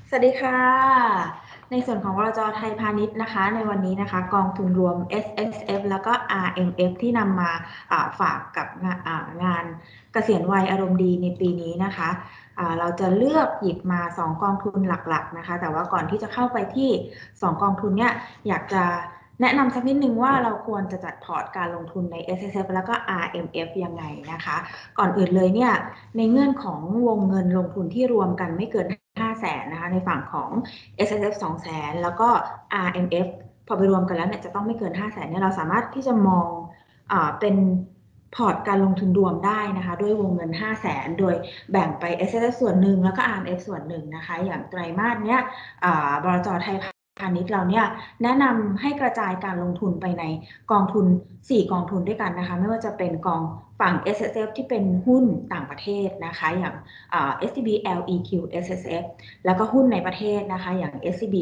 สวัสดีค่ะในส่วนของบลจ.ไทยพาณิชย์นะคะในวันนี้นะคะกองทุนรวม SSF แล้วก็ RMF ที่นำมาฝากกับงานเกษียณวัยอารมณ์ดีในปีนี้นะคะเราจะเลือกหยิบมา2กองทุนหลักๆนะคะแต่ว่าก่อนที่จะเข้าไปที่2กองทุนเนี่ยอยากจะแนะนำสักนิดนึงว่าเราควรจะจัดพอร์ตการลงทุนใน SSF แล้วก็ RMF ยังไงนะคะก่อนอื่นเลยเนี่ยในเงื่อนของวงเงินลงทุนที่รวมกันไม่เกิน500,000นะคะในฝั่งของ SSF 200,000แล้วก็ RMF พอไปรวมกันแล้วเนี่ยจะต้องไม่เกิน500,000เนี่ยเราสามารถที่จะมองเป็นพอร์ตการลงทุนรวมได้นะคะด้วยวงเงิน500,000โดยแบ่งไป SSF ส่วนหนึ่งแล้วก็ RMF ส่วนหนึ่งนะคะอย่างไตรมาสเนี้ยบลจ.ไทยพาณิชย์เราเนี่ยแนะนำให้กระจายการลงทุนไปในกองทุน4กองทุนด้วยกันนะคะไม่ว่าจะเป็นกองฝั่ง SSF ที่เป็นหุ้นต่างประเทศนะคะอย่างSCB LEQ SSF แล้วก็หุ้นในประเทศนะคะอย่าง SCB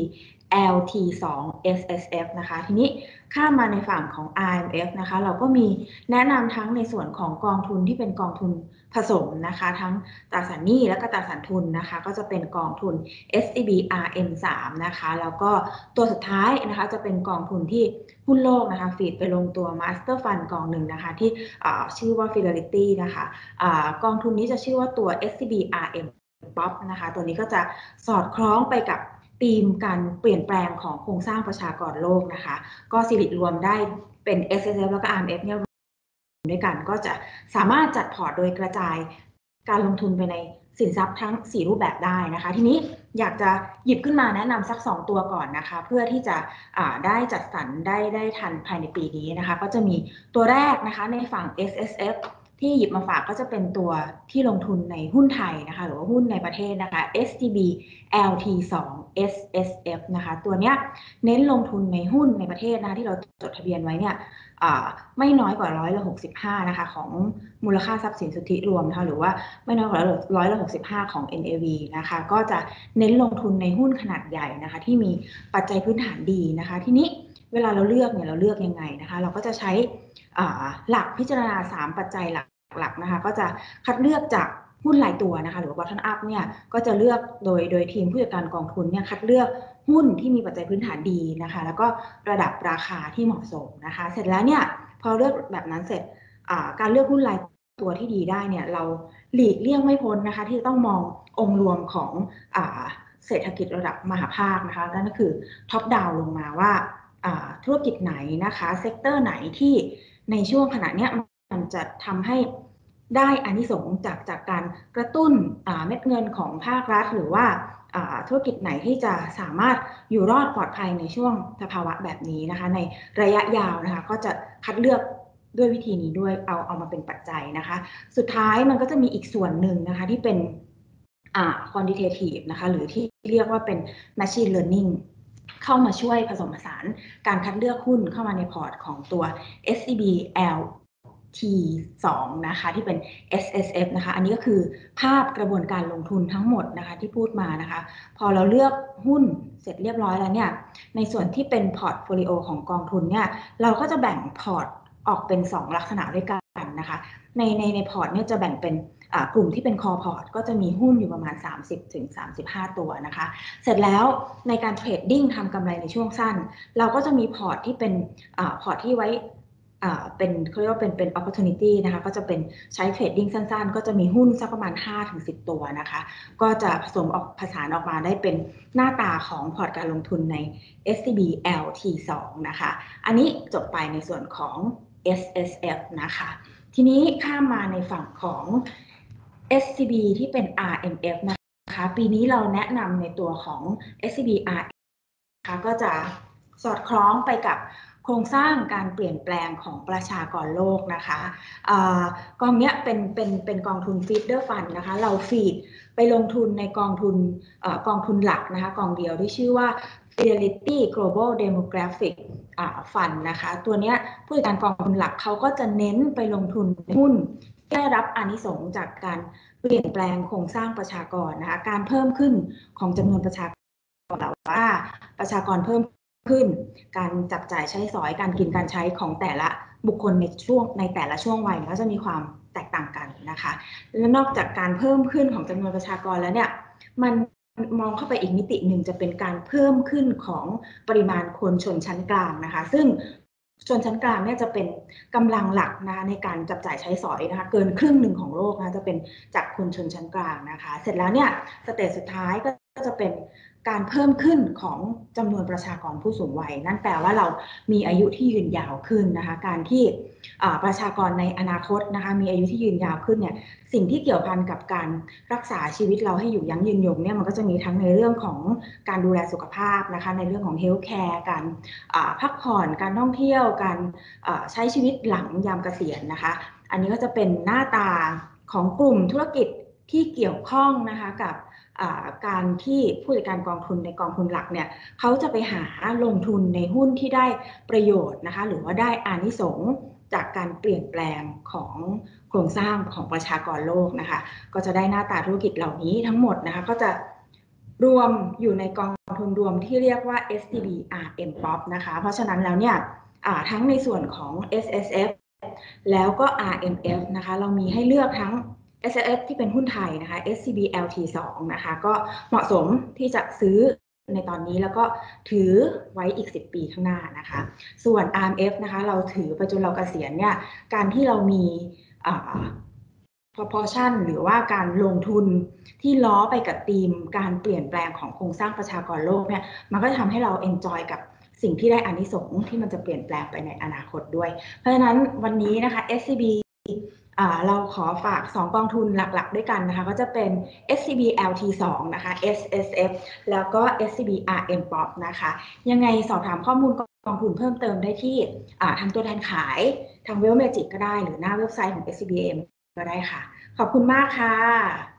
LT2 SSF นะคะทีนี้ข้ามมาในฝั่งของ RMF นะคะเราก็มีแนะนำทั้งในส่วนของกองทุนที่เป็นกองทุนผสมนะคะทั้งตราสารหนี้และก็ตราสารทุนนะคะก็จะเป็นกองทุน SCB RM3 นะคะแล้วก็ตัวสุดท้ายนะคะจะเป็นกองทุนที่หุ้นโลกนะคะฟีดไปลงตัว Master Fund กองหนึ่งนะคะที่ชื่อว่า Fidelity นะคะกองทุนนี้จะชื่อว่าตัว SCB RMป๊อปนะคะตัวนี้ก็จะสอดคล้องไปกับธีมการเปลี่ยนแปลงของโครงสร้างประชากรโลกนะคะก็สิริรวมได้เป็น SSF แล้วก็ RMF เนี่ยด้วยกันก็จะสามารถจัดพอร์ตโดยกระจายการลงทุนไปในสินทรัพย์ทั้ง4รูปแบบได้นะคะทีนี้อยากจะหยิบขึ้นมาแนะนำสัก2ตัวก่อนนะคะเพื่อที่จะได้จัดสรรได้ทันภายในปีนี้นะคะก็จะมีตัวแรกนะคะในฝั่ง SSFที่หยิบมาฝากก็จะเป็นตัวที่ลงทุนในหุ้นไทยนะคะหรือว่าหุ้นในประเทศนะคะ STB LT2 SSF นะคะตัวเนี้ยเน้นลงทุนในหุ้นในประเทศนะคะที่เราจดทะเบียนไว้เนี่ยไม่น้อยกว่า65%นะคะของมูลค่าทรัพย์สินสุทธิรวมนะคะหรือว่าไม่น้อยกว่า65%ของ NAV นะคะก็จะเน้นลงทุนในหุ้นขนาดใหญ่นะคะที่มีปัจจัยพื้นฐานดีนะคะทีนี้เวลาเราเลือกเนี่ยเราเลือกยังไงนะคะเราก็จะใช้หลักพิจารณา3ปัจจัยหลักนะคะก็จะคัดเลือกจากหุ้นรายตัวนะคะหรือว่า bottom up เนี่ยก็จะเลือกโดยทีมผู้จัดการกองทุนเนี่ยคัดเลือกหุ้นที่มีปัจจัยพื้นฐานดีนะคะแล้วก็ระดับราคาที่เหมาะสมนะคะเสร็จแล้วเนี่ยพอเลือกแบบนั้นเสร็จการเลือกหุ้นรายตัวที่ดีได้เนี่ยเราหลีกเลี่ยงไม่พ้นนะคะที่จะต้องมององค์รวมของเศรษฐกิจระดับมหาภาคนะคะนั่นก็คือท็อปดาวลงมาว่าธุรกิจไหนนะคะเซกเตอร์ไหนที่ในช่วงขณะนี้มันจะทำให้ได้อานิสงส์จากการกระตุ้นเม็ดเงินของภาครัฐหรือว่าธุรกิจไหนที่จะสามารถอยู่รอดปลอดภัยในช่วงสภาวะแบบนี้นะคะในระยะยาวนะคะก็จะคัดเลือกด้วยวิธีนี้ด้วยเอามาเป็นปัจจัยนะคะสุดท้ายมันก็จะมีอีกส่วนหนึ่งนะคะที่เป็นquantitative นะคะหรือที่เรียกว่าเป็น machine learning เข้ามาช่วยผสมผสานการคัดเลือกหุ้นเข้ามาในพอร์ตของตัว SCB LT2 นะคะที่เป็น SSF นะคะอันนี้ก็คือภาพกระบวนการลงทุนทั้งหมดนะคะที่พูดมานะคะพอเราเลือกหุ้นเสร็จเรียบร้อยแล้วเนี่ยในส่วนที่เป็นพอร์ตโฟลิโอของกองทุนเนี่ยเราก็จะแบ่งพอร์ตออกเป็น2ลักษณะด้วยกันนะคะในพอร์ตเนี่ยจะแบ่งเป็นกลุ่มที่เป็นคอพอร์ตก็จะมีหุ้นอยู่ประมาณ30-35ตัวนะคะเสร็จแล้วในการเทรดดิ้งทำกำไรในช่วงสั้นเราก็จะมีพอร์ตที่เป็นพอร์ตที่ไว้เป็นเขาเรียกว่าเป็น opportunity นะคะก็จะเป็นใช้เทรดดิ้งสั้นๆก็จะมีหุ้นสักประมาณ 5-10 ตัวนะคะก็จะผสานออกมาได้เป็นหน้าตาของพอร์ตการลงทุนใน SCB LT2 นะคะอันนี้จบไปในส่วนของ SSF นะคะทีนี้ข้ามมาในฝั่งของ SCB ที่เป็น RMF นะคะปีนี้เราแนะนำในตัวของ SCB RMF นะคะก็จะสอดคล้องไปกับโครงสร้างการเปลี่ยนแปลงของประชากรโลกนะคะกองนี้เป็นกองทุน feeder fund นะคะเราฟีดไปลงทุนในกองทุนหลักนะคะกองเดียวที่ชื่อว่า Fidelity Global Demographic Fund นะคะตัวนี้ผู้จัดการกองทุนหลักเขาก็จะเน้นไปลงทุนในหุ้นที่ได้รับอานิสงส์จากการเปลี่ยนแปลงโครงสร้างประชากรนะคะการเพิ่มขึ้นของจำนวนประชากรแต่ว่าประชากรเพิ่มขึ้นการจับจ่ายใช้สอยการกินการใช้ของแต่ละบุคคลในแต่ละช่วงวัยก็จะมีความแตกต่างกันนะคะและนอกจากการเพิ่มขึ้นของจำนวนประชากรแล้วเนี่ยมันมองเข้าไปอีกมิติหนึ่งจะเป็นการเพิ่มขึ้นของปริมาณคนชนชั้นกลางนะคะซึ่งชนชั้นกลางเนี่ยจะเป็นกำลังหลักนะคะในการจับจ่ายใช้สอยนะคะเกินครึ่งหนึ่งของโลกนะคะจะเป็นจากคนชนชั้นกลางนะคะเสร็จแล้วเนี่ยสเตจสุดท้ายก็จะเป็นการเพิ่มขึ้นของจำนวนประชากรผู้สูงวัยนั่นแปลว่าเรามีอายุที่ยืนยาวขึ้นนะคะการที่ประชากรในอนาคตนะคะมีอายุที่ยืนยาวขึ้นเนี่ยสิ่งที่เกี่ยวพันกับการรักษาชีวิตเราให้อยู่ยั้งยืนยงเนี่ยมันก็จะมีทั้งในเรื่องของการดูแลสุขภาพนะคะในเรื่องของเฮลท์แคร์การพักผ่อนการท่องเที่ยวการใช้ชีวิตหลังยามเกษียณนะคะอันนี้ก็จะเป็นหน้าตาของกลุ่มธุรกิจที่เกี่ยวข้องนะคะกับการที่ผู้จัดการกองทุนในกองทุนหลักเนี่ยเขาจะไปหาลงทุนในหุ้นที่ได้ประโยชน์นะคะหรือว่าได้อานิสงส์จากการเปลี่ยนแปลงของโครงสร้างของประชากรโลกนะคะก็จะได้หน้าตาธุรกิจเหล่านี้ทั้งหมดนะคะก็จะรวมอยู่ในกองทุนรวมที่เรียกว่า SCB RM Pop นะคะเพราะฉะนั้นแล้วเนี่ยทั้งในส่วนของ SSF แล้วก็ RMF นะคะเรามีให้เลือกทั้ง SSF ที่เป็นหุ้นไทยนะคะ SCB LT2 นะคะก็เหมาะสมที่จะซื้อในตอนนี้แล้วก็ถือไว้อีก10 ปีข้างหน้านะคะส่วน RMF นะคะเราถือไปจนเราเกษียณเนี่ยการที่เรามีproportion หรือว่าการลงทุนที่ล้อไปกับธีมการเปลี่ยนแปลงของโครงสร้างประชากรโลกเนี่ยมันก็จะทำให้เรา enjoy กับสิ่งที่ได้อานิสงส์ที่มันจะเปลี่ยนแปลงไปในอนาคตด้วยเพราะฉะนั้นวันนี้นะคะ SCB เราขอฝาก2กองทุนหลักๆด้วยกันนะคะก็จะเป็น SCB LT2 นะคะ SSF แล้วก็ SCB RM Pop นะคะยังไงสอบถามข้อมูลกองทุนเพิ่มเติมได้ที่ทางตัวแทนขายทาง Wealth Magic ก็ได้หรือหน้าเว็บไซต์ของ SCBM ก็ได้ค่ะขอบคุณมากค่ะ